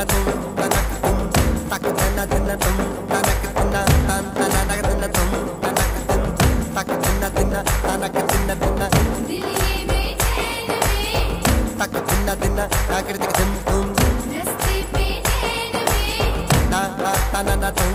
तुम तनक तुम तक तना तना तुम तनक तना तन तना तक तना तुम तनक तुम तक तना तना तनक तना तना दिल ये बेचैन में तक तना तना आकृतिक तुम रस्ते पे नैन में ता ता तना ना तुम